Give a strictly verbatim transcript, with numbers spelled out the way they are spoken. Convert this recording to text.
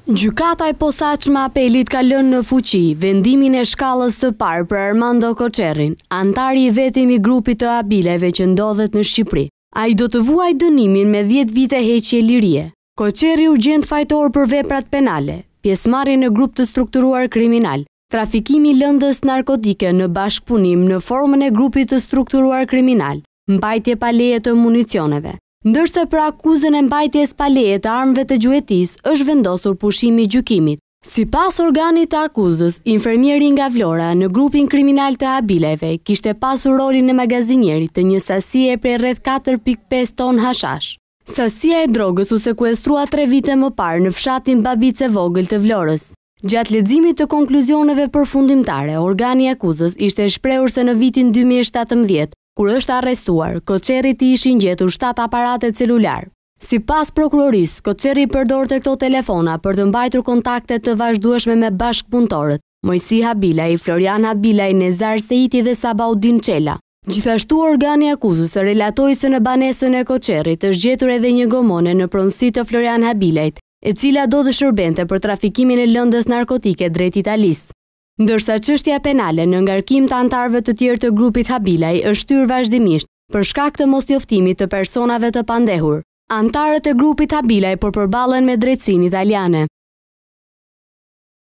Gjykata e posaçme apelit ka lënë në fuqi vendimin e shkallës së parë për Armando Koçerrin, antari i vetëm i grupit të abileve që ndodhet në Shqipëri. Ai do të vuajë dënimin me dhjetë vite heqje lirie. Koçerri urgjent fajtor për veprat penale, pjesëmarrje në grup të strukturuar kriminal, trafikimi i lëndës narkotike në bashkëpunim në formën e grupit të strukturuar kriminal, mbajtje pa leje të municioneve. Ndërsa për akuzën e mbajtjes pa leje të armëve të gjuetisë është vendosur pushimi i gjykimit. Sipas organit të akuzës, infermieri nga Vlora në grupin kriminal të abileve kishte pasur rolin e magazinierit të një sasie prej rreth katër pikë pesë ton hashash. Sasia e drogës u sekuestrua tre vite më parë në fshatin Babice Vogël të Vlorës. Gjatë leximit të konkluzioneve përfundimtare, organi i akuzës ishte shprehur se në vitin dy mijë e shtatëmbëdhjetë, kur është arrestuar, Koçerrit i ishin gjetur shtatë aparate celular. Sipas prokurorisë, Koçerri përdorte këto telefona për të mbajtur kontakte të vazhdueshme me bashkëpunëtorët, Mojsi Habilaj, Florian Habilaj, Nezar Seiti dhe Sabaudin Çela. Gjithashtu organi i akuzës relatoi se në banesën e Koçerrit është gjetur edhe një gomone në pronësi të Florian Habilajt, e cila do të shërbente për trafikimin e lëndës narkotike drejt Italisë. Ndërsa çështja penale në ngarkim të antarëve të tjerë të grupit Habilaj është shtyrë vazhdimisht për shkak të mosnjoftimit të personave të pandehur. Antarët e grupit Habilaj po përballen me drejtsinë italiane.